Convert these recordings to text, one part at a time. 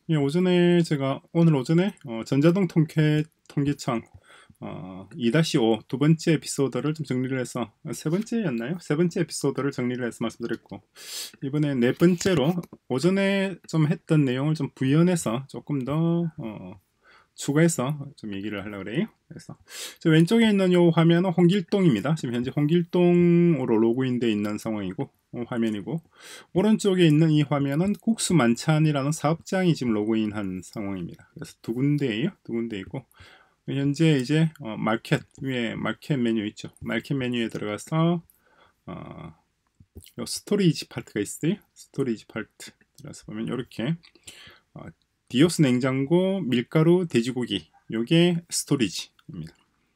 예, 오늘 오전에 전자동 통계청 2-5 두 번째 에피소드를 좀 정리를 해서 세 번째였나요? 세 번째 에피소드를 정리를 해서 말씀드렸고, 이번에 네 번째로 오전에 좀 했던 내용을 좀 부연해서 조금 더 추가해서 좀 얘기를 하려고 그래요. 그래서 저 왼쪽에 있는 이 화면은 홍길동입니다. 지금 현재 홍길동으로 로그인되어 있는 상황이고 화면이고, 오른쪽에 있는 이 화면은 국수만찬이라는 사업장이 지금 로그인한 상황입니다. 그래서 두 군데예요. 두 군데 있고, 현재 이제 마켓 위에 마켓 메뉴 있죠. 마켓 메뉴에 들어가서 요 스토리지 파트가 있어요. 스토리지 파트 들어가서 보면 이렇게 디오스 냉장고, 밀가루, 돼지고기, 요게 스토리지입니다.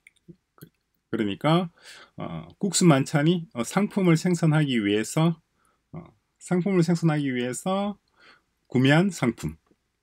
그러니까 국수 만찬이 상품을 생산하기 위해서 구매한 상품,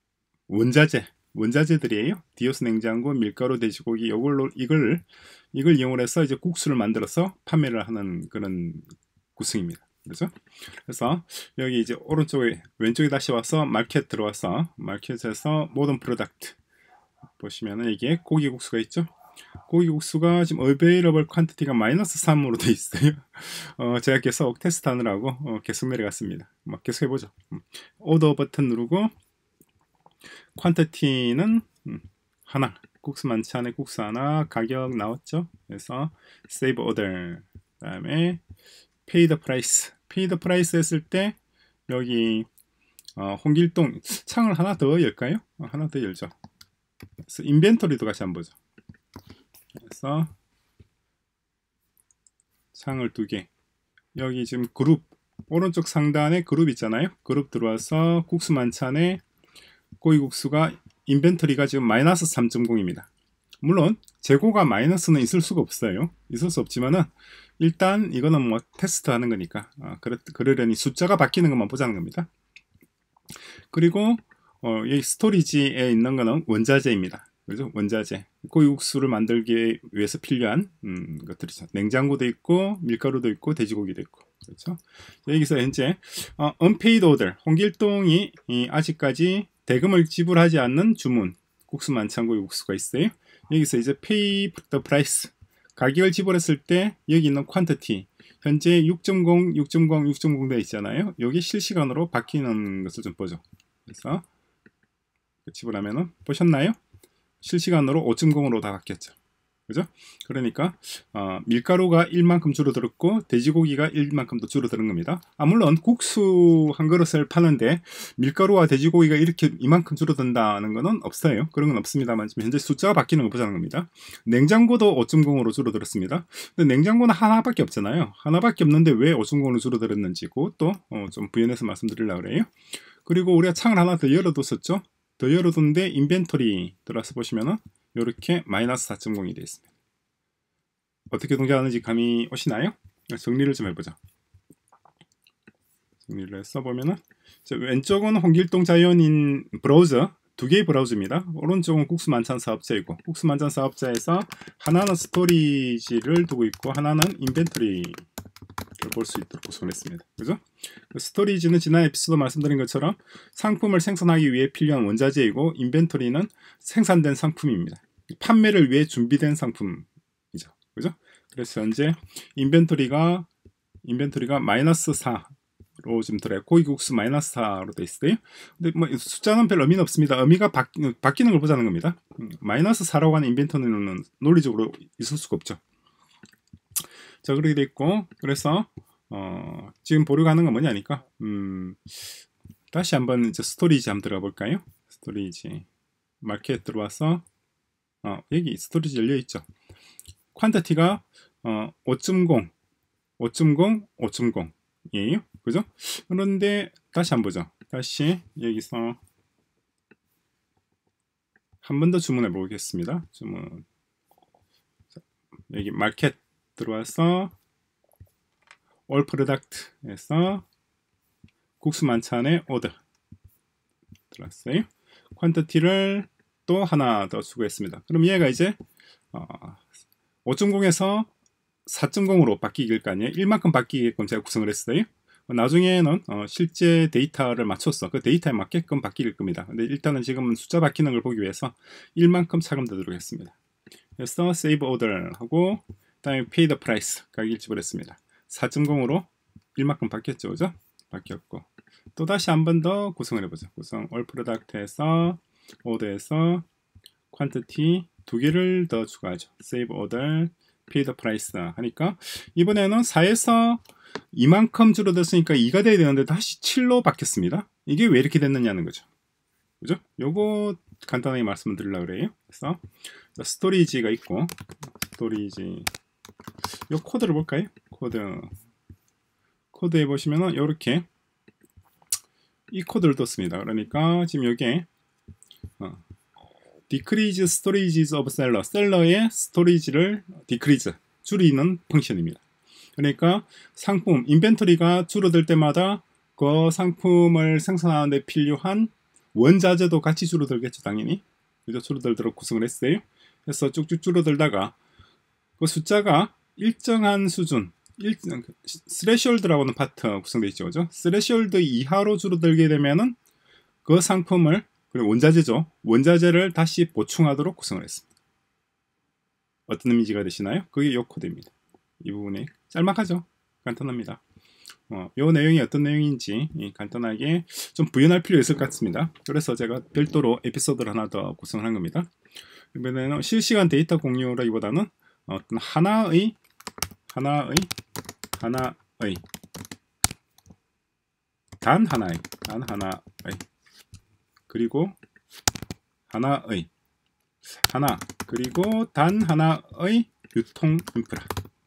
원자재들이에요. 디오스 냉장고, 밀가루, 돼지고기, 이걸 이용해서 이제 국수를 만들어서 판매를 하는 그런 구성입니다. 그렇죠? 그래서 여기 이제 왼쪽에 다시 와서 마켓 들어와서 마켓에서 모든 프로덕트 보시면은 이게 고기국수가 있죠. 고기국수가 지금 available quantity가 -3으로 돼 있어요. 제가 계속 테스트하느라고 계속 내려갔습니다. 계속 해보죠. 오더 버튼 누르고 퀀티티는 하나, 국수 만찬에 국수 하나, 가격 나왔죠. 그래서 save order, 그 다음에 pay the price 했을 때 여기 홍길동 창을 하나 더 열까요? 하나 더 열죠. 그래서 인벤토리도 같이 한번 보죠. 그래서 창을 두 개, 여기 지금 그룹 오른쪽 상단에 그룹 있잖아요. 그룹 들어와서 국수 만찬에 고기국수가 인벤토리가 지금 -3.0입니다. 물론 재고가 마이너스는 있을 수가 없어요. 있을 수 없지만은 일단 이거는 뭐 테스트 하는 거니까 그러려니 숫자가 바뀌는 것만 보자는 겁니다. 그리고 여기 스토리지에 있는 거는 원자재입니다. 그죠? 원자재. 고기국수를 만들기 위해서 필요한 것들이죠. 냉장고도 있고 밀가루도 있고 돼지고기도 있고. 그렇죠? 여기서 현재 unpaid order, 홍길동이 아직까지 대금을 지불하지 않는 주문, 국수 만찬 고기국수가 있어요. 여기서 이제 pay the price, 가격을 지불했을 때 여기 있는 quantity, 현재 6.0, 6.0, 6.0 되어 있잖아요. 여기 실시간으로 바뀌는 것을 좀 보죠. 그래서 지불하면은 보셨나요? 실시간으로 5.0으로 다 바뀌었죠. 그죠? 그러니까 밀가루가 1만큼 줄어들었고 돼지고기가 1만큼 더 줄어드는 겁니다. 물론 국수 한 그릇을 파는데 밀가루와 돼지고기가 이만큼 줄어든다는 것은 없어요. 그런 건 없습니다만 지금 현재 숫자가 바뀌는 거 보자는 겁니다. 냉장고도 5.0으로 줄어들었습니다. 근데 냉장고는 하나밖에 없잖아요. 하나밖에 없는데 왜 5.0으로 줄어들었는지 그것도 좀 부연해서 말씀드리려고 그래요. 그리고 우리가 창을 하나 더 열어뒀었죠. 더 열어둔데 인벤토리 들어와서 보시면은 이렇게 -4.0이 되어 있습니다. 어떻게 동작하는지 감이 오시나요? 정리를 좀 해보자. 정리를 해서 보면은 왼쪽은 홍길동 자연인 브라우저, 두 개의 브라우저입니다. 오른쪽은 국수 만찬 사업자이고, 국수 만찬 사업자에서 하나는 스토리지를 두고 있고 하나는 인벤토리를 볼 수 있도록 구성을 했습니다. 그죠? 스토리지는 지난 에피소드 말씀드린 것처럼 상품을 생산하기 위해 필요한 원자재이고, 인벤토리는 생산된 상품입니다. 판매를 위해 준비된 상품이죠. 그죠? 그래서 현재 인벤토리가 -4로 지금 들어요. 고기국수 -4로 돼 있어요. 근데 뭐 숫자는 별 의미는 없습니다. 의미가 바뀌는 걸 보자는 겁니다. -4라고 하는 인벤토리는 논리적으로 있을 수가 없죠. 자, 그렇게 돼 있고, 그래서 지금 보려고 하는 건 뭐냐니까 다시 한번 이제 스토리지 한번 들어가 볼까요? 스토리지 마켓 들어와서 여기 스토리지 열려 있죠. 퀀티티가 5.0, 5.0, 5.0이에요. 그죠? 그런데 다시 한번 보죠. 다시 여기서 한 번 더 주문해 보겠습니다. 주문. 여기 마켓 들어와서 all product에서 국수 만찬에 오더 들어왔어요. 퀀티티를 또 하나 더 추가했습니다. 그럼 얘가 이제 5.0에서 4.0으로 바뀌길 거 아니에요. 1만큼 바뀌게끔 제가 구성을 했어요. 나중에는 실제 데이터를 맞춰서 그 데이터에 맞게끔 바뀔 겁니다. 근데 일단은 지금은 숫자 바뀌는 걸 보기 위해서 1만큼 차감되도록 했습니다. 그래서 save order 하고 그다음에 pay the price 가격을 지불했습니다. 4.0으로 1만큼 바뀌었죠, 그죠? 바뀌었고 또 다시 한 번 더 구성을 해보죠. 구성 all product에서 order에서 quantity 두 개를 더 추가하죠. save order, pay the price 하니까 이번에는 4에서 이만큼 줄어들었으니까 2가 돼야 되는데 다시 7로 바뀌었습니다. 이게 왜 이렇게 됐느냐는 거죠. 그죠? 요거 간단하게 말씀을 드리려고 그래요. 그래서 스토리지가 있고 스토리지 요 코드를 볼까요? 코드에 보시면은 요렇게 이 코드를 뒀습니다. 그러니까 지금 여기에 decrease storages of seller, 셀러의 스토리지를 decrease, 줄이는 펑션입니다. 그러니까 상품, 인벤토리가 줄어들 때마다 그 상품을 생산하는데 필요한 원자재도 같이 줄어들겠죠, 당연히. 그죠? 줄어들도록 구성을 했어요. 그래서 쭉쭉 줄어들다가 그 숫자가 일정한 수준, 스레시홀드라고 하는 파트 구성되어 있죠, 그죠? 스레시홀드 이하로 줄어들게 되면은 그 상품을, 그리고 원자재죠, 원자재를 다시 보충하도록 구성을 했습니다. 어떤 의미가 되시나요? 그게 이 코드입니다. 이 부분에 짤막하죠? 간단합니다. 이 내용이 어떤 내용인지 간단하게 좀 부연할 필요 있을 것 같습니다. 그래서 제가 별도로 에피소드를 하나 더 구성을 한 겁니다. 이번에는 실시간 데이터 공유라기보다는 어떤 하나의 단 하나의 그리고 그리고 단 하나의 유통 인프라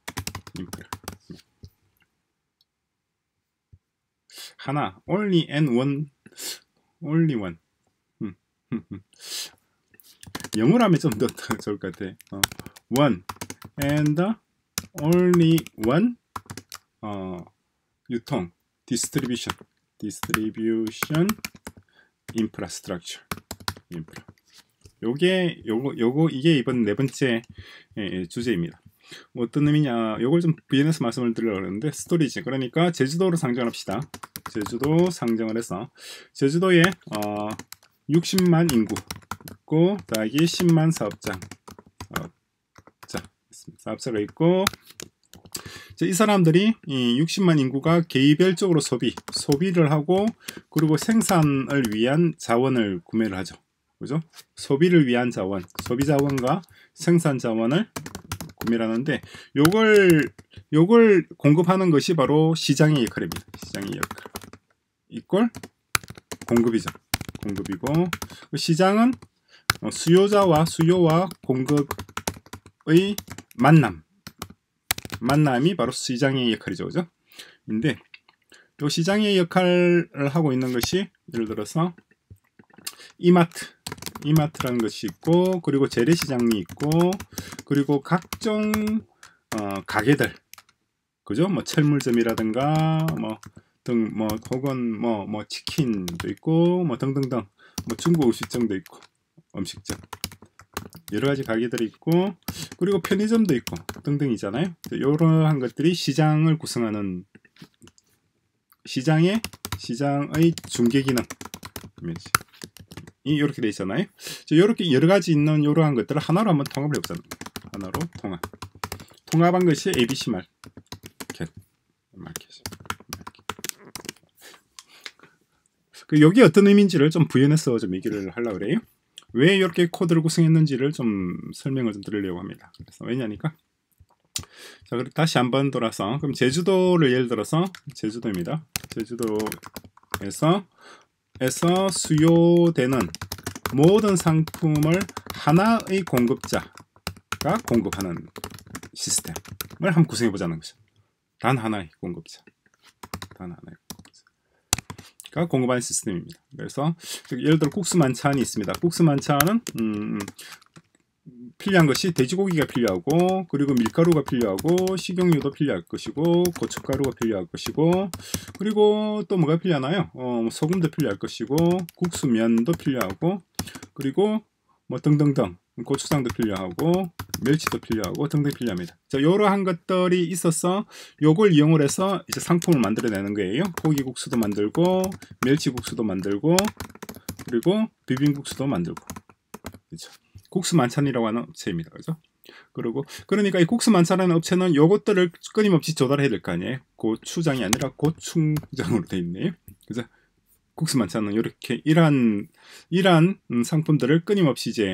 하나, only and one, 영어로 하면 좀 더 좋을 것 같아. one and only one 유통 distribution infrastructure 이게 이번 네 번째 주제입니다. 어떤 의미냐, 요걸 좀 부연해서 말씀을 드리려고 하는데, 스토리지, 그러니까 제주도로 상정을 합시다. 제주도 상정을 해서 제주도에 60만 인구 있고 더하기 10만 사업자가 있고, 이 사람들이 이 60만 인구가 개별적으로 소비를 하고, 그리고 생산을 위한 자원을 구매를 하죠. 그죠? 소비를 위한 자원, 소비 자원과 생산 자원을 구매를 하는데, 요걸 공급하는 것이 바로 시장의 역할입니다. 시장의 역할. 이꼴 공급이죠. 공급이고, 시장은 수요와 공급의 만남이 바로 시장의 역할이죠. 그죠? 근데 요 시장의 역할을 하고 있는 것이, 예를 들어서 이마트라는 것이 있고, 그리고 재래시장이 있고, 그리고 각종 가게들, 그죠? 뭐 철물점이라든가 혹은 치킨도 있고, 등등등, 중국 음식점도 있고, 음식점, 여러 가지 가게들이 있고, 그리고 편의점도 있고 등등이잖아요. 이러한 것들이 시장을 구성하는 시장의 중개 기능 이렇게 돼 있잖아요. 이렇게 여러 가지 있는 이러한 것들을 하나로 한번 통합을 해보자는 거예요. 하나로 통합한 것이 ABC 마켓. 여기 어떤 의미인지를 좀 부연해서 좀 얘기를 하려고 그래요. 왜 이렇게 코드를 구성했는지를 좀 설명을 좀 드리려고 합니다. 그래서 왜냐니까, 자, 그럼 다시 한번 돌아서, 그럼 제주도를 예를 들어서 제주도입니다. 제주도에서 수요되는 모든 상품을 하나의 공급자가 공급하는 시스템을 한번 구성해 보자는 거죠. 단 하나의 공급자가 공급하는 시스템입니다. 그래서 예를 들어 국수 만찬이 있습니다. 국수 만찬은 필요한 것이 돼지고기가 필요하고, 그리고 밀가루가 필요하고, 식용유도 필요할 것이고, 고춧가루가 필요할 것이고, 그리고 또 뭐가 필요하나요? 소금도 필요할 것이고, 국수면도 필요하고, 그리고 등등등 고추장도 필요하고 멸치도 필요하고 등등 필요합니다. 자, 이러한 것들이 있어서 요걸 이용을 해서 이제 상품을 만들어내는 거예요. 고기국수도 만들고 멸치국수도 만들고 그리고 비빔국수도 만들고, 그렇죠. 국수 만찬이라고 하는 업체입니다. 그죠? 그러니까 이 국수 만찬하는 업체는 요것들을 끊임없이 조달해야 될 거 아니에요. 고추장이 아니라 고충장으로 되어 있네요. 그죠? 국수 만찬은 이렇게 이러한 상품들을 끊임없이 이제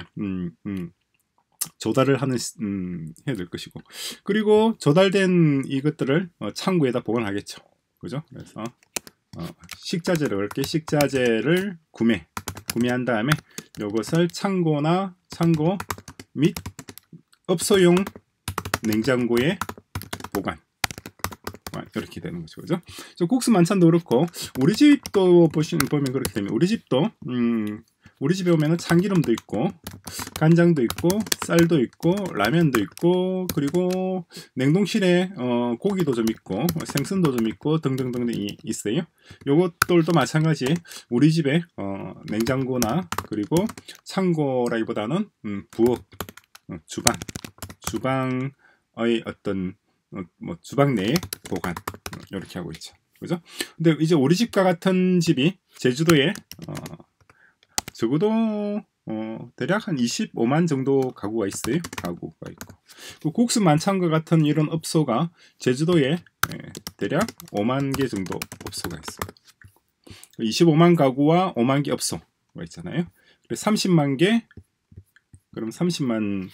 조달을 하는 해야 될 것이고, 그리고 조달된 이것들을 창고에다 보관하겠죠. 그죠? 그래서 식자재를 그렇게 식자재를 구매한 다음에 이것을 창고 및 업소용 냉장고에 보관 이렇게 되는 거죠. 그죠? 국수 만찬도 그렇고 우리 집도 보면 그렇게 되면 우리 집도 우리 집에 오면은 참기름도 있고 간장도 있고 쌀도 있고 라면도 있고 그리고 냉동실에 고기도 좀 있고 생선도 좀 있고 등등등등 있어요. 요것들도 마찬가지 우리 집에 냉장고나 그리고 창고라기보다는 부엌 주방의 어떤 주방 내에 보관 이렇게 하고 있죠. 그죠? 근데 이제 우리 집과 같은 집이 제주도에 적어도 대략 한 25만 정도 가구가 있어요. 가구가 있고 그 국수 만찬과 같은 이런 업소가 제주도에 대략 5만 개 정도 업소가 있어요. 25만 가구와 5만 개 업소가 있잖아요. 그래서 30만 개, 그럼 30만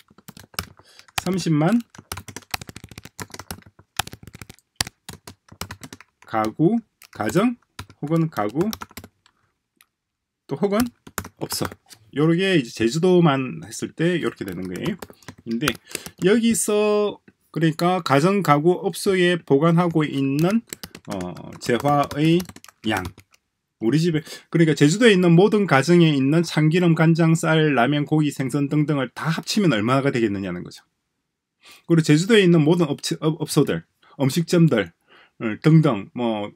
가정 혹은 가구 또 혹은 업소, 요렇게 이제 제주도만 했을 때 이렇게 되는 거예요. 근데 여기서 그러니까 가정 가구 업소에 보관하고 있는 재화의 양, 우리 집에 그러니까 제주도에 있는 모든 가정에 있는 참기름, 간장, 쌀, 라면, 고기, 생선 등등을 다 합치면 얼마가 되겠느냐는 거죠. 그리고 제주도에 있는 모든 업소들, 음식점들 등등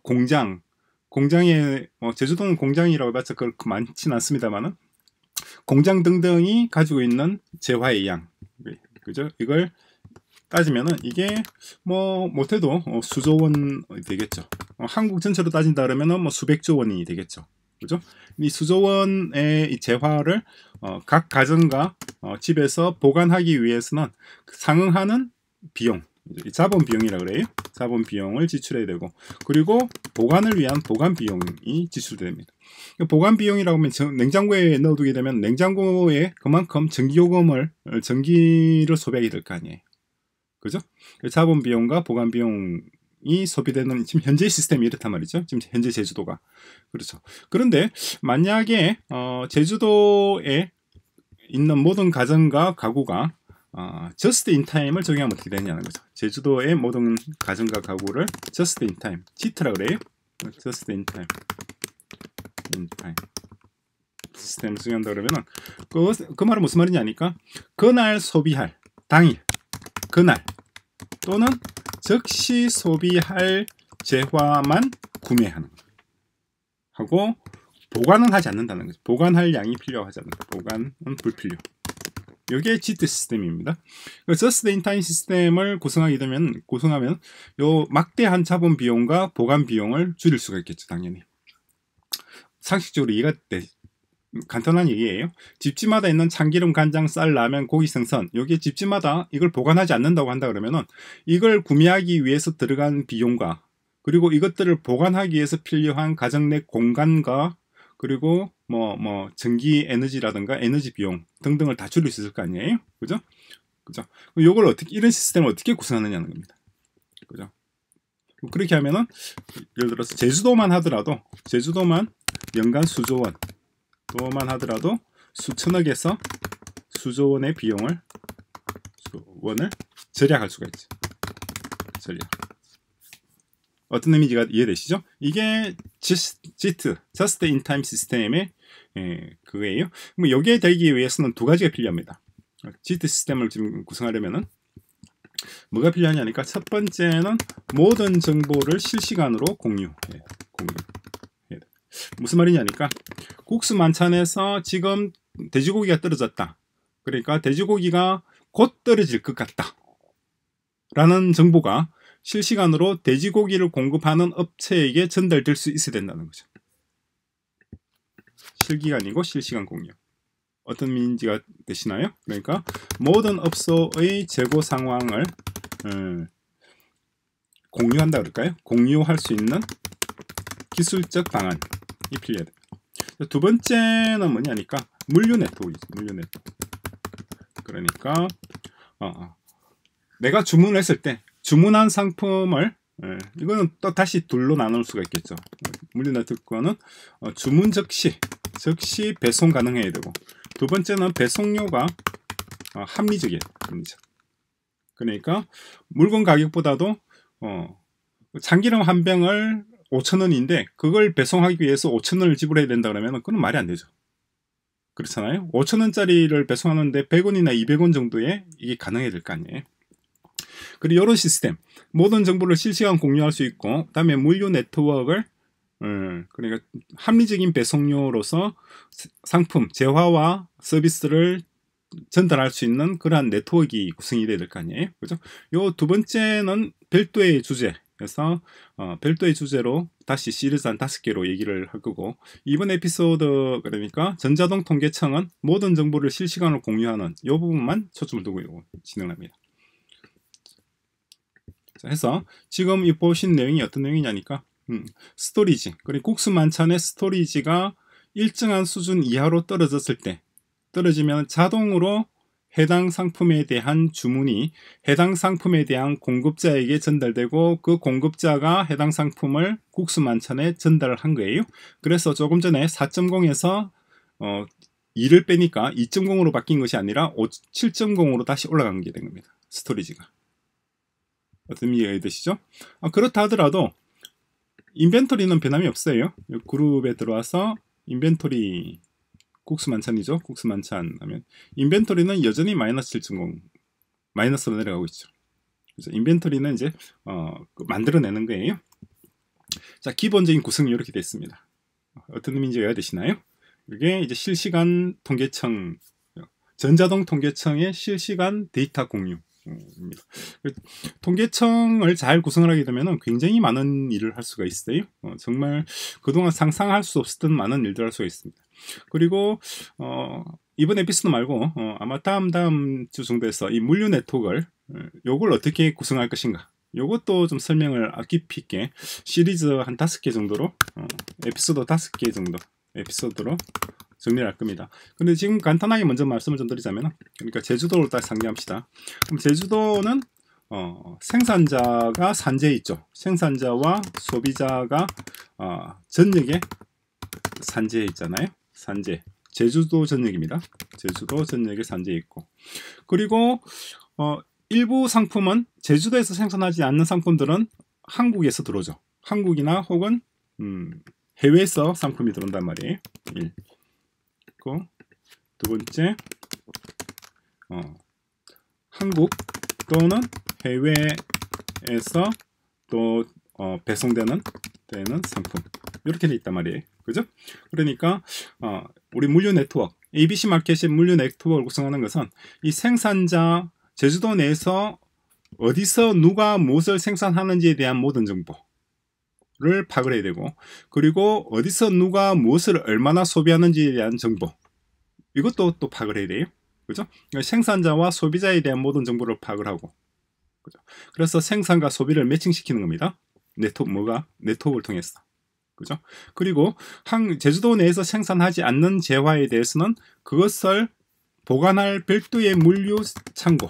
공장에 제주도는 공장이라고 해봤자 그렇게 많지는 않습니다만은 공장 등등이 가지고 있는 재화의 양, 그죠? 이걸 따지면은 이게 못해도 수조 원 되겠죠. 한국 전체로 따진다 그러면은 수백조 원이 되겠죠. 그죠? 이 수조 원의 이 재화를 각 가정과 집에서 보관하기 위해서는 상응하는 비용, 자본 비용이라 그래요. 자본 비용을 지출해야 되고, 그리고 보관을 위한 보관 비용이 지출됩니다. 보관 비용이라고 하면 냉장고에 넣어두게 되면 냉장고에 그만큼 전기를 소비하게 될 거 아니에요. 그죠? 자본 비용과 보관 비용이 소비되는 지금 현재 시스템이 이렇단 말이죠. 지금 현재 제주도가. 그렇죠. 그런데 만약에 제주도에 있는 모든 가정과 가구가 just in time을 적용하면 어떻게 되냐는 거죠. 제주도의 모든 가정과 가구를 just in time, JIT라 그래요. just in time, 시스템을 적용한다 그러면은 그 말은 무슨 말이냐 하니까 그날 소비할 당일, 그날 또는 즉시 소비할 재화만 구매하는 하고 보관은 하지 않는다는 거죠. 보관할 양이 필요하지 않는다. 보관은 불필요. 이게 JIT 시스템입니다. Just in time 시스템을 구성하면 요 막대한 자본 비용과 보관 비용을 줄일 수가 있겠죠. 당연히. 상식적으로 이해가 돼. 간단한 얘기예요. 집집마다 있는 참기름, 간장, 쌀, 라면, 고기, 생선, 여기 집집마다 이걸 보관하지 않는다고 한다 그러면은 이걸 구매하기 위해서 들어간 비용과 그리고 이것들을 보관하기 위해서 필요한 가정 내 공간과 그리고 전기 에너지라든가 에너지 비용 등등을 다 줄일 수 있을 거 아니에요. 그죠? 요걸 이런 시스템을 어떻게 구성하느냐는 겁니다. 그죠? 그렇게 하면은 예를 들어서 제주도만 연간 수조 원 도만 하더라도 수천억에서 수조 원의 비용을 절약할 수가 있죠. 절약. 어떤 의미가 이해되시죠? 이게 JIT, Just in Time 시스템의 그거예요. 그럼 여기에 되기 위해서는 두 가지가 필요합니다. JIT 시스템을 지금 구성하려면은 뭐가 필요하냐니까 첫 번째는 모든 정보를 실시간으로 공유해야 돼. 무슨 말이냐니까 국수 만찬에서 지금 돼지고기가 떨어졌다. 그러니까 돼지고기가 곧 떨어질 것 같다 라는 정보가 실시간으로 돼지고기를 공급하는 업체에게 전달될 수 있어야 된다는 거죠. 실기간이고 실시간 공유. 어떤 의미인지가 되시나요? 그러니까 모든 업소의 재고 상황을 공유한다 그럴까요? 공유할 수 있는 기술적 방안이 필요해요. 두 번째는 뭐냐니까 물류 네트워크이죠. 물류 네트워크. 그러니까 내가 주문을 했을 때 주문한 상품을 이거는 또 다시 둘로 나눌 수가 있겠죠. 물류 네트워크는 주문 즉시 배송 가능해야 되고, 두 번째는 배송료가 합리적이에요. 그러니까 물건 가격보다도 참기름 한 병을 5,000원인데 그걸 배송하기 위해서 5,000원을 지불해야 된다 그러면 그건 말이 안 되죠. 그렇잖아요. 5,000원짜리를 배송하는데 100원이나 200원 정도에 이게 가능해야 될 거 아니에요. 그리고 이런 시스템, 모든 정보를 실시간 공유할 수 있고, 그다음에 물류 네트워크를 그러니까 합리적인 배송료로서 상품, 재화와 서비스를 전달할 수 있는 그러한 네트워크가 구성이 돼야 될 거 아니에요. 그죠? 요 두 번째는 별도의 주제에서 별도의 주제로 다시 시리즈 한 5개로 얘기를 할 거고, 이번 에피소드 그러니까 전자동 통계청은 모든 정보를 실시간으로 공유하는 이 부분만 초점을 두고 진행합니다. 자, 해서 지금 이 보신 내용이 어떤 내용이냐니까 스토리지, 그리고 국수 만찬의 스토리지가 일정한 수준 이하로 떨어졌을 때, 떨어지면 자동으로 해당 상품에 대한 주문이 해당 상품에 대한 공급자에게 전달되고, 그 공급자가 해당 상품을 국수 만찬에 전달을 한 거예요. 그래서 조금 전에 4.0에서 2를 빼니까 2.0으로 바뀐 것이 아니라 7.0으로 다시 올라간 게 된 겁니다. 스토리지가. 어떤 이해가 되시죠? 그렇다 하더라도 인벤토리는 변함이 없어요. 그룹에 들어와서 인벤토리 국수 만찬이죠. 국수 만찬 하면 인벤토리는 여전히 마이너스 7.0 마이너스로 내려가고 있죠. 그래서 인벤토리는 이제 만들어내는 거예요. 자, 기본적인 구성이 이렇게 되어 있습니다. 어떤 의미인지 이해가 되시나요? 이게 이제 실시간 통계청, 전자동 통계청의 실시간 데이터 공유. 통계청을 잘 구성을 하게 되면 굉장히 많은 일을 할 수가 있어요. 정말 그동안 상상할 수 없었던 많은 일들을 할 수가 있습니다. 그리고 이번 에피소드 말고 아마 다음 주 정도에서 이 물류 네트워크를 요걸 어떻게 구성할 것인가, 요것도 좀 설명을 깊이 있게 시리즈 한 5개 정도로 에피소드 5개 정도 에피소드로 정리를 할 겁니다. 근데 지금 간단하게 먼저 말씀을 좀 드리자면, 그러니까 제주도를 딱 상기합시다. 그럼 제주도는 생산자가 산재에 있죠. 생산자와 소비자가 전역에 산재에 있잖아요. 산재. 제주도 전역입니다. 제주도 전역에 산재에 있고, 그리고 일부 상품은 제주도에서 생산하지 않는 상품들은 한국에서 들어오죠. 한국이나 혹은 해외에서 상품이 들어온단 말이에요. 두 번째, 한국 또는 해외에서 또 배송되는 상품, 이렇게 돼 있단 말이에요. 그죠? 그러니까 우리 물류 네트워크, ABC 마켓의 물류 네트워크를 구성하는 것은 이 생산자, 제주도 내에서 어디서 누가 무엇을 생산하는지에 대한 모든 정보를 파악을 해야 되고, 그리고 어디서 누가 무엇을 얼마나 소비하는지에 대한 정보, 이것도 또 파악을 해야 돼요. 그죠? 생산자와 소비자에 대한 모든 정보를 파악을 하고, 그죠? 그래서 생산과 소비를 매칭시키는 겁니다. 네트워크를 통해서. 그죠? 그리고 제주도 내에서 생산하지 않는 재화에 대해서는 그것을 보관할 별도의 물류 창고,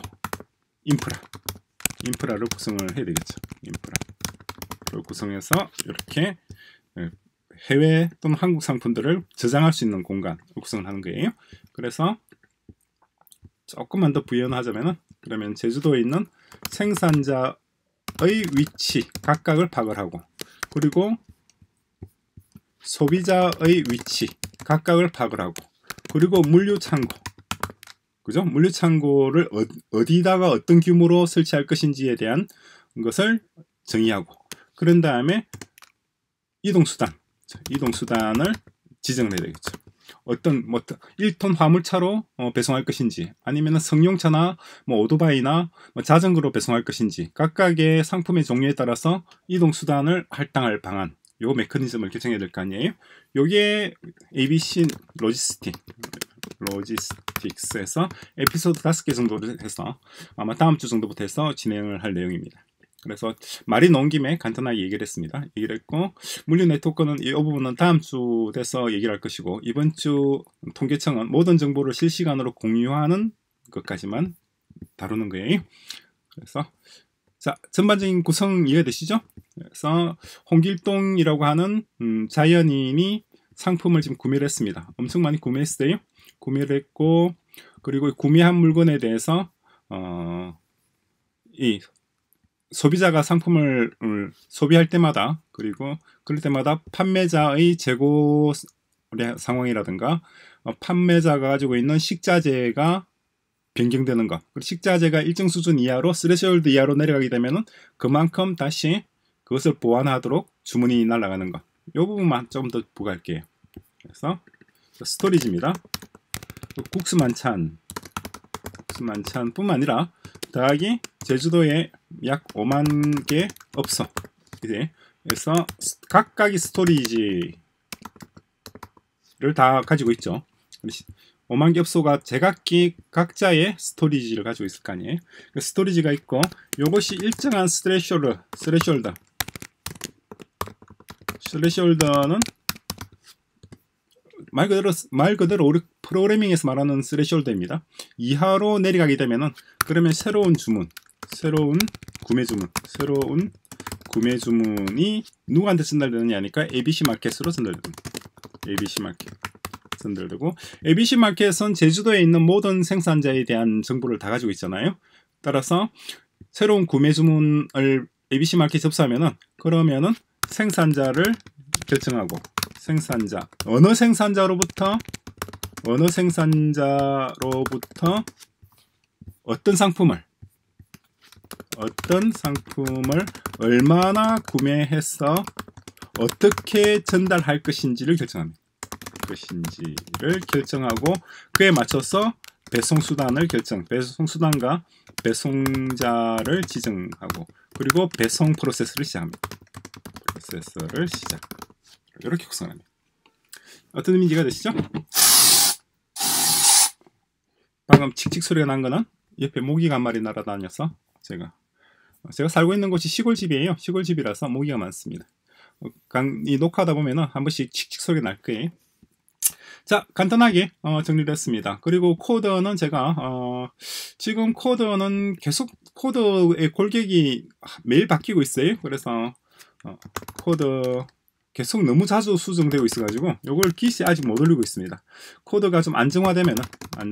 인프라를 구성을 해야 되겠죠. 인프라를 구성해서 이렇게 해외 또는 한국 상품들을 저장할 수 있는 공간을 구성을 하는 거예요. 그래서 조금만 더 부연하자면은, 그러면 제주도에 있는 생산자의 위치 각각을 파악을 하고, 그리고 소비자의 위치 각각을 파악을 하고, 그리고 물류 창고, 그죠? 물류 창고를 어디다가 어떤 규모로 설치할 것인지에 대한 것을 정의하고, 그런 다음에 이동수단을 지정을 해야 되겠죠. 어떤 뭐 1톤 화물차로 배송할 것인지 아니면 승용차나 뭐 오토바이나 뭐 자전거로 배송할 것인지 각각의 상품의 종류에 따라서 이동 수단을 할당할 방안 요 메커니즘을 결정해야 될 거 아니에요. 요게 ABC 로지스틱스에서 에피소드 5개 정도를 해서 아마 다음 주 정도부터 해서 진행을 할 내용입니다. 그래서 말이 나온 김에 간단하게 얘기를 했습니다. 얘기를 했고 물류 네트워크는 이 부분은 다음 주 돼서 얘기를 할 것이고 이번 주 통계청은 모든 정보를 실시간으로 공유하는 것까지만 다루는 거예요. 그래서 자 전반적인 구성 이해되시죠? 그래서 홍길동이라고 하는 자연인이 상품을 지금 구매를 했습니다. 엄청 많이 구매했어요. 구매를 했고 그리고 구매한 물건에 대해서 이 소비자가 상품을 소비할 때마다 그리고 그럴 때마다 판매자의 재고 상황이라든가 판매자가 가지고 있는 식자재가 변경되는 것 그리고 식자재가 일정 수준 이하로 스레시홀드 이하로 내려가게 되면 그만큼 다시 그것을 보완하도록 주문이 날아가는 것 이 부분만 좀 더 부과할게요. 그래서 스토리지입니다. 국수 만찬 뿐만 아니라 더하기 제주도에 약 5만 개 업소 그래서 각각의 스토리지를 다 가지고 있죠. 5만 개 업소가 제각기 각자의 스토리지를 가지고 있을 거 아니에요. 그 스토리지가 있고 이것이 일정한 스레시홀더는 말 그대로 우리 프로그래밍에서 말하는 스레시홀더입니다. 이하로 내려가게 되면은 그러면 새로운 구매 주문이 누구한테 전달되느냐 하니까 ABC 마켓으로 전달됩니다. 전달되고 ABC 마켓은 제주도에 있는 모든 생산자에 대한 정보를 다 가지고 있잖아요. 따라서 새로운 구매 주문을 ABC 마켓에 접수하면은 그러면은 생산자를 결정하고 어느 생산자로부터 어떤 상품을 얼마나 구매해서 어떻게 전달할 것인지를 결정하고 그에 맞춰서 배송수단과 배송자를 지정하고 그리고 배송 프로세스를 시작합니다. 이렇게 구성합니다. 어떤 의미인지 이해되시죠? 방금 칙칙 소리가 난 거는 옆에 모기가 한 마리 날아다녀서 제가 살고 있는 곳이 시골집이에요. 시골집이라서 모기가 많습니다. 이 녹화하다 보면은 한 번씩 칙칙 소리가 날 거예요. 자, 간단하게 정리를 했습니다. 그리고 코드는 제가 지금 코드는 계속 코드의 골격이 매일 바뀌고 있어요. 그래서 코드 계속 너무 자주 수정되고 있어가지고 요걸 기시에 아직 못 올리고 있습니다. 코드가 좀 안정화되면은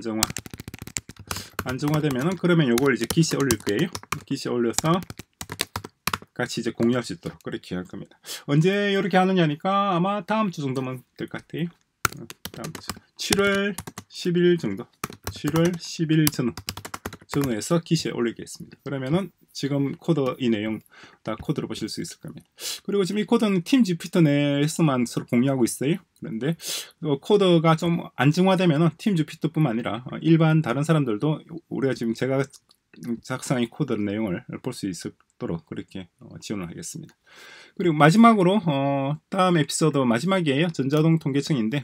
그러면 요걸 이제 기시에 올릴 거예요. 기시에 올려서 같이 이제 공유할 수 있도록 그렇게 할 겁니다. 언제 이렇게 하느냐니까 아마 다음 주 정도면 될 것 같아요. 다음 주 7월 10일 정도 7월 10일 전후에서 기시에 올리겠습니다. 그러면은 지금 코드 이 내용 다 코드로 보실 수 있을 겁니다. 그리고 지금 이 코드는 팀 주피터 내에서만 서로 공유하고 있어요. 그런데 코드가 좀 안정화되면 팀 주피터뿐만 아니라 일반 다른 사람들도 우리가 지금 제가 작성한 코드 내용을 볼 수 있도록 그렇게 지원을 하겠습니다. 그리고 마지막으로 다음 에피소드 마지막이에요. 전자동 통계청인데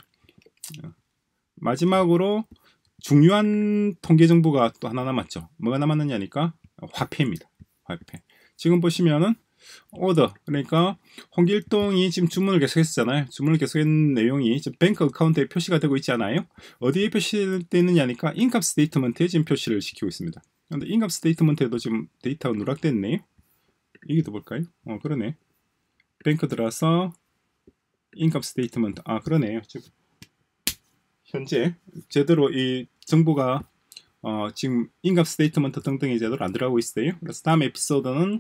마지막으로 중요한 통계 정보가 또 하나 남았죠. 뭐가 남았느냐니까 화폐입니다. 화폐. 지금 보시면은 오더 그러니까 홍길동이 지금 주문을 계속했잖아요. 주문을 계속한 내용이 지금 뱅크 어카운트에 표시가 되고 있지 않아요? 어디에 표시되어 있느냐니까 인컴 스테이트먼트에 지금 표시를 시키고 있습니다. 그런데 인컴 스테이트먼트에도 지금 데이터가 누락됐네요. 이게도 볼까요? 그러네. 뱅크 들어서 인컴 스테이트먼트 그러네요. 지금 현재 제대로 이 정보가 지금 인컴 스테이트먼트 등등이 제대로 안 들어가고 있어요. 그래서 다음 에피소드는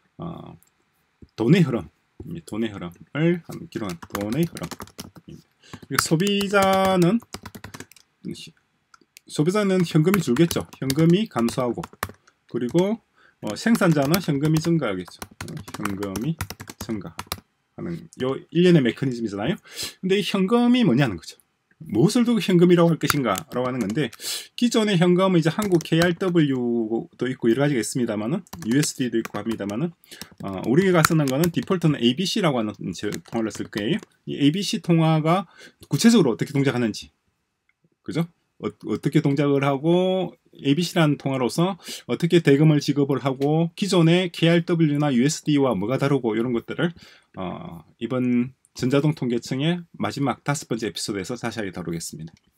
돈의 흐름을 기록한 돈의 흐름. 소비자는 현금이 줄겠죠. 현금이 감소하고 그리고 생산자는 현금이 증가하겠죠. 현금이 증가하는 요 일련의 메커니즘이잖아요. 근데 이 현금이 뭐냐는 거죠. 무엇을 두고 현금이라고 할 것인가 라고 하는 건데, 기존의 현금은 이제 한국 KRW도 있고 여러 가지가 있습니다만은 USD도 있고 합니다만은 우리가 쓰는 거는 디폴트는 ABC라고 하는 통화를 쓸 거예요. 이 ABC 통화가 구체적으로 어떻게 동작하는지, 그죠? 어떻게 동작을 하고 ABC라는 통화로서 어떻게 대금을 지급을 하고 기존의 KRW나 USD와 뭐가 다르고 이런 것들을 이번 전자동 통계청의 마지막 5번째 에피소드에서 자세하게 다루겠습니다.